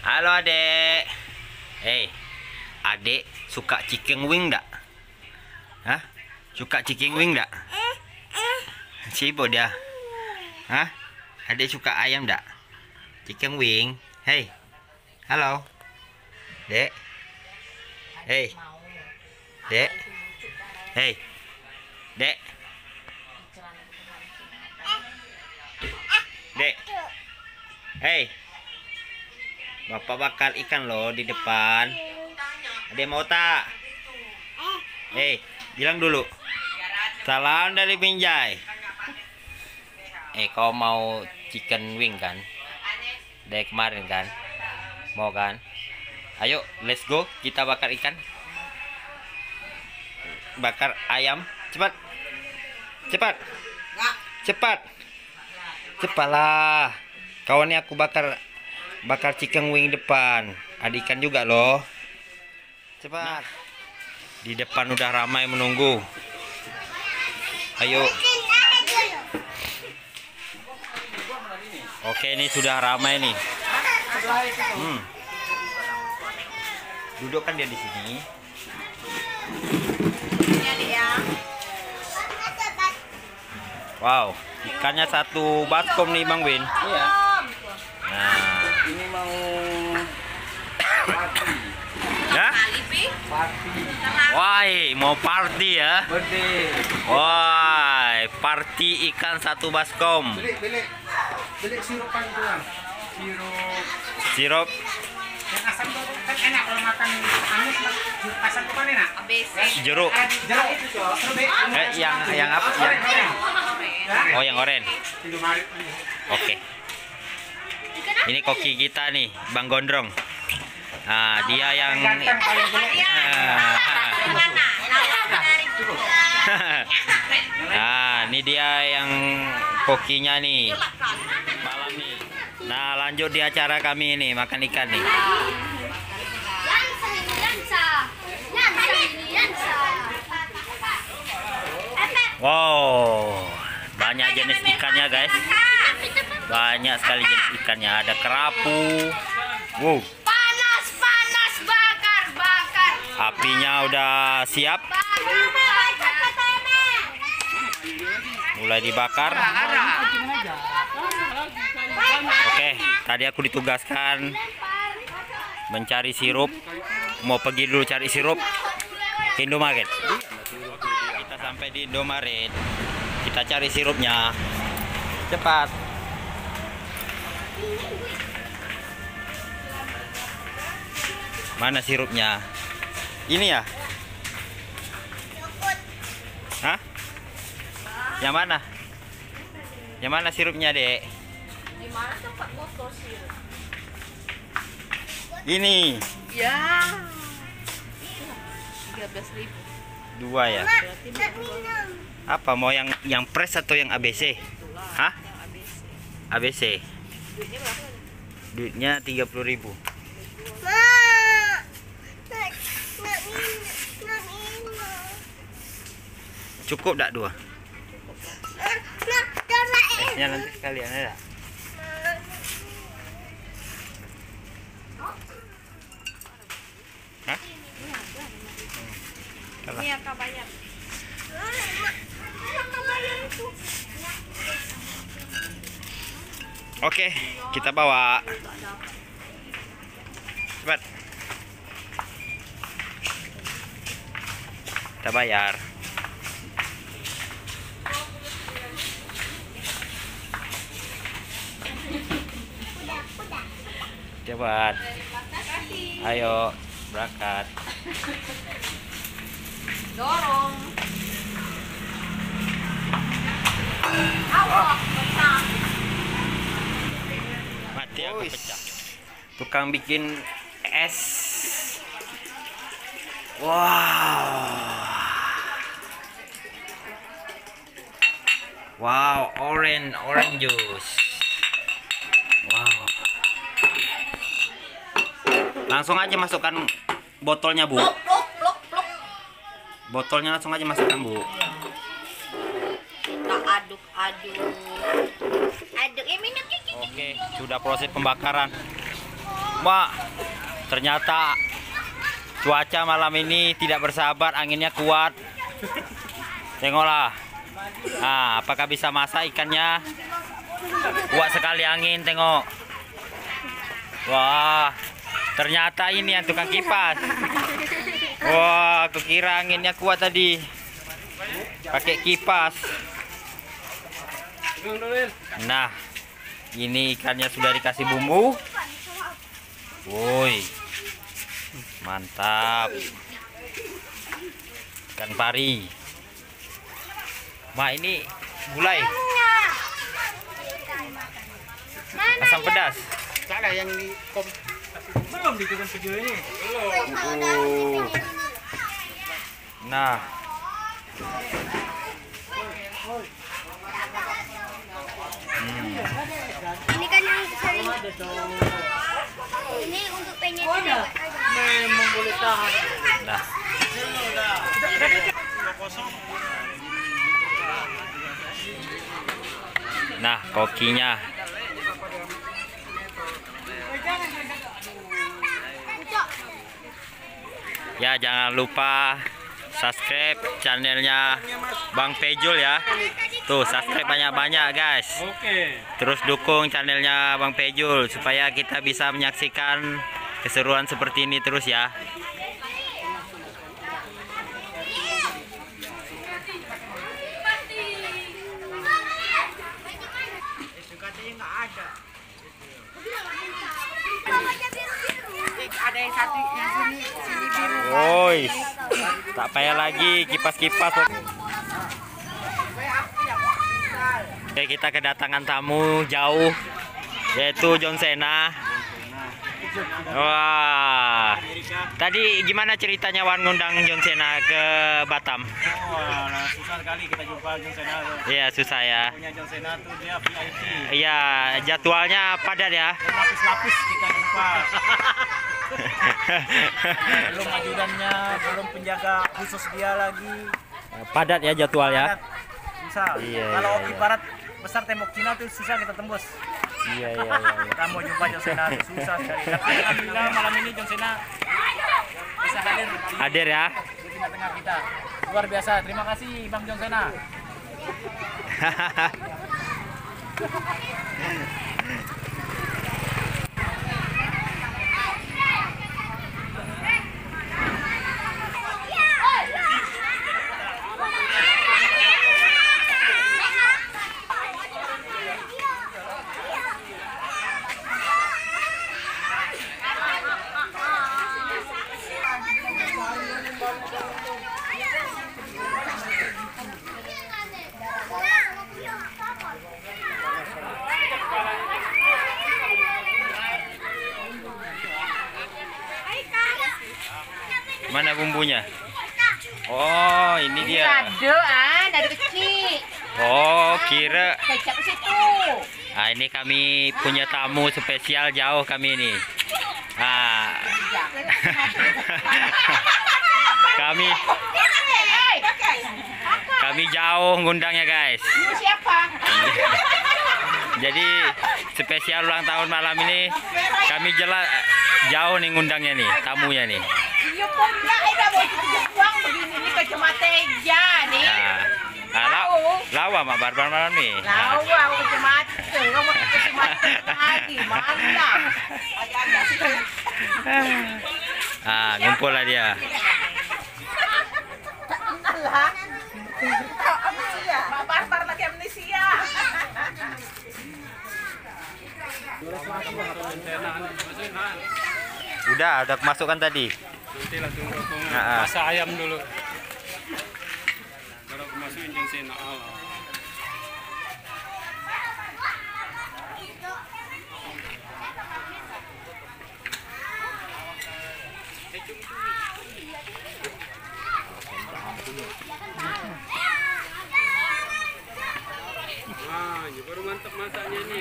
Halo adek. Adek suka chicken wing enggak? Hah? Suka chicken wing enggak? Sibuk dia. Hah? Adek suka ayam enggak? Chicken wing. Hei. Halo. Dek. Hei. Dek. Hei. Dek. Dek. Hei. Bapak bakar ikan loh di depan. Adek mau tak? Bilang dulu. Salam dari Binjai. Kau mau chicken wing kan? Dari kemarin kan? Mau kan? Ayo, let's go. Kita bakar ikan. Bakar ayam. Cepat. Cepat. Cepat. Cepatlah. Kawannya aku bakar chicken wing depan. Ada ikan juga loh. Cepat. Di depan udah ramai menunggu. Ayo. Oke, ini sudah ramai nih. Duduk kan dia di sini. Wow, ikannya satu baskom nih Bang Win. Iya. Nah, Ini mau ya? party. Wah, mau party ya? Birthday. Wah, party ikan satu baskom. Beli sirupan itu kan. Sirup Yang asam tuh kan enak kalau makan amis. Asam tuh kan enak. jeruk. Jeruk itu tuh. Yang apa? Oh, yang oren. Oke. Ini koki kita nih, Bang Gondrong. Nah, dia yang Nah, ini dia yang kokinya nih. Malam nih. Nah, lanjut di acara kami ini, makan ikan nih. Wow, banyak jenis ikannya guys. Banyak sekali jenis ikannya. Ada kerapu. Wow. Panas, bakar. Apinya udah siap. Mulai dibakar. Oke, tadi aku ditugaskan mencari sirup. Mau pergi dulu cari sirup ke Indomaret. Kita sampai di Indomaret. Kita cari sirupnya. Cepat. Mana sirupnya? Ini ya? Hah? Yang mana? Yang mana sirupnya, Dek? Di mana tempat botol sirup? Ini. Ya. 13.000. Dua ya? Berarti Apa mau yang press atau yang ABC? Hah? ABC. Duitnya berapa? Duitnya 30.000. Cukup enggak dua? Esnya nanti sekalian ada. Hah? Ini yang bayar. Oke, kita bawa. Cepat. Kita bayar. Cepat. Ayo, berangkat. Dorong. Awak pecah. Mati aku pecah. Tukang bikin es. Wow, orange juice. Wow. Langsung aja masukkan botolnya, Bu. Plok. Botolnya langsung aja masukkan, Bu. Kita aduk. Aduk. Minum. Oke, sudah proses pembakaran. Mak, ternyata cuaca malam ini tidak bersahabat, anginnya kuat. Tengoklah. Nah, apakah bisa masak ikannya? Kuat sekali angin, tengok. Wah, ternyata ini yang tukang kipas. Wah, aku kira anginnya kuat tadi. Pakai kipas. Nah, ini ikannya sudah dikasih bumbu. Woi, mantap. Ikan pari. Mak, ini gulai. Asam pedas. Ada yang di belum ditukar video ini. Nah, Ini kan yang sering. Ini untuk penyedap. Memang boleh tahan. nah. Nah, kokinya. Ya, jangan lupa subscribe channelnya Bang Pejul ya. Tuh, subscribe banyak-banyak guys. Oke. Terus dukung channelnya Bang Pejul supaya kita bisa menyaksikan keseruan seperti ini terus ya. Ada yang satu yang sini biru. Woi, tak payah lagi kipas-kipas. Oke, kita kedatangan tamu jauh, yaitu John Cena. Wah, tadi gimana ceritanya Wan ngundang John Cena ke Batam? Wah, susah sekali kita jumpa John Cena. Iya, susah ya. Punya John Cena tuh dia VIP. Iya, jadwalnya padat ya. Lapis-lapis kita jumpa. Belum ajudannya, belum penjaga khusus dia lagi. Padat ya jadwalnya. Susah. Iya, Kalau iya, iya. ibarat besar tembok Cina tuh susah kita tembus. Iya. Kita mau jumpa John Cena tuh susah sekali. Tapi alhamdulillah malam ini John Cena bisa hadir Hadir ya. di tengah-tengah kita. Luar biasa. Terima kasih Bang John Cena. Mana bumbunya? Oh, ini dia. Dari kecil. Oh, kira. Kecap ke situ. Nah, ini kami punya tamu spesial jauh kami ini. Ah. kami jauh ngundangnya guys. Ini siapa? Jadi spesial ulang tahun malam ini kami jauh nih ngundangnya nih, tamunya nih. Iya pula, ada mau Jepang begini nih ke Cemateja nih. Lawa mak barbar malam nih. Lawa ke Cemate, nggak mau ke Cemate lagi, mantap. Ngumpul lah dia. Alah, amnesia, Pak Barbar lagi amnesia. Udah masukkan tadi. Nanti langsung potong Nah, masak ayam dulu. Baru aku masukin John Cena. Wah, ini baru mantap masaknya nih.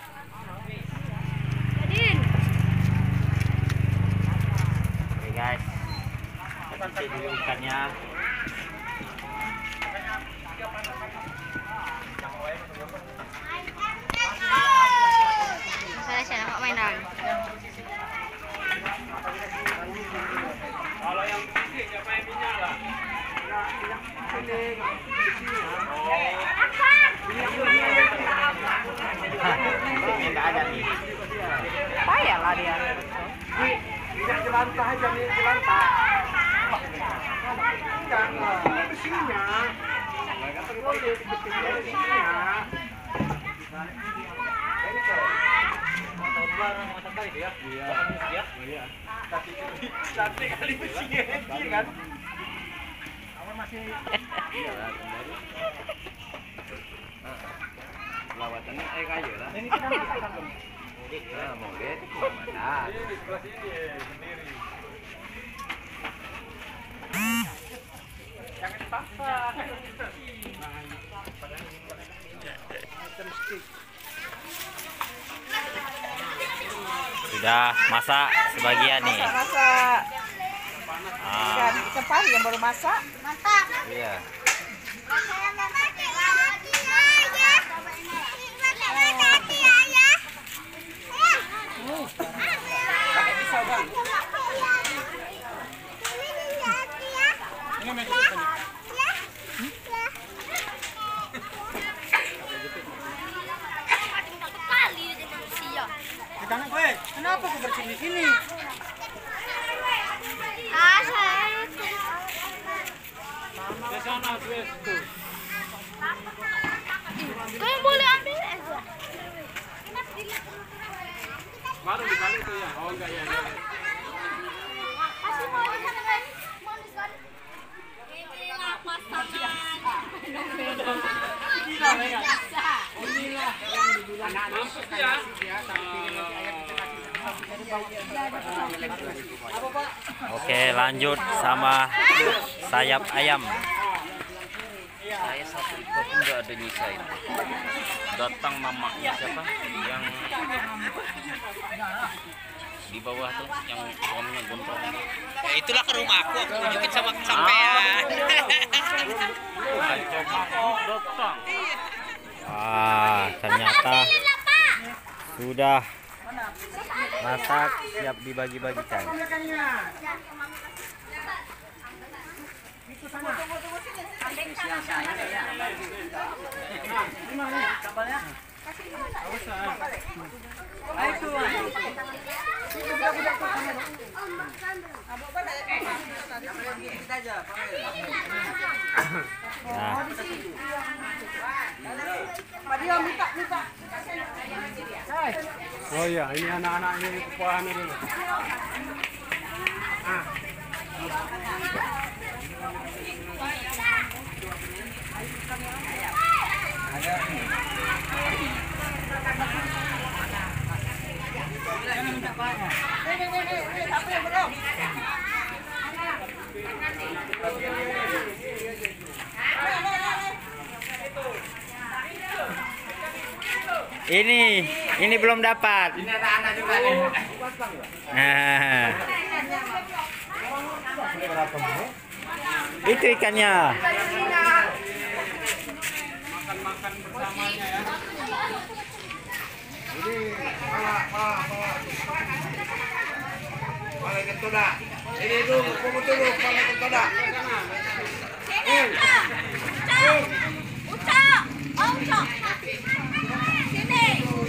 Oke guys, kita cek dulu ikannya. Saya siapa mainan? jelantah aja nih, jelantah. Jangan bersihnya. Kata boleh bersihnya. Iya. Tapi kali bersihnya kan. Lawatannya kayu lah. Ini kita makan. Nah, mau lihat mana? Ini di sebelah sini sendiri. Jangan dipaksa. Sudah masak sebagian nih. Masak. Ah, Ikan pari yang baru masak. Mantap. iya. Pakai pisau bang. Kenapa kau bersini sini? Kau boleh ambil aja. Baru dibalik tuh ya. Oh enggak ya. Masih mau di sana guys. Mau di sana. Inilah pasangan. Mampus ya. Oke, lanjut sama sayap ayam. Saya satu ekor pun nggak ada nyisain. Datang mamanya siapa yang di bawah tuh yang suaminya gondrong. Ya itulah ke rumahku, aku tunjukin sama sampean. Datang. Wah, ternyata sudah masak, siap dibagi-bagikan. Nah, Oh iya, ini anak-anaknya ini kepuahannya dulu. ini belum dapat. Ini anak-anak juga nih. Nah, itu ikannya. Makan-makan bersamanya ya. Paling kentoda. Ini dulu, kamu dulu, paling kentoda. Ucap. Oh, Ucap. Sini.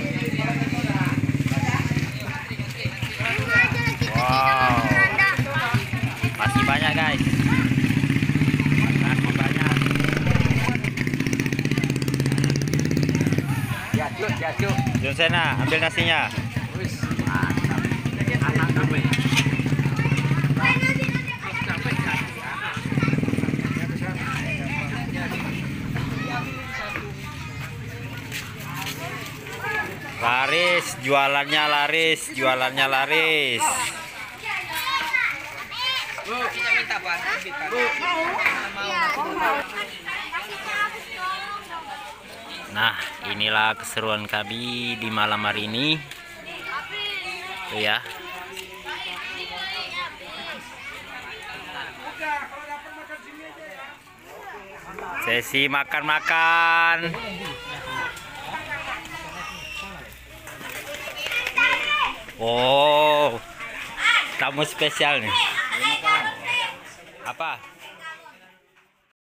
Wow, masih banyak guys. Masih banyak. Ya cuk. Jonsena, ambil nasinya. Anak kami. Laris, jualannya laris, jualannya laris. Nah, inilah keseruan kami di malam hari ini. Tuh ya. Sesi makan-makan. Oh, tamu spesial nih. Apa?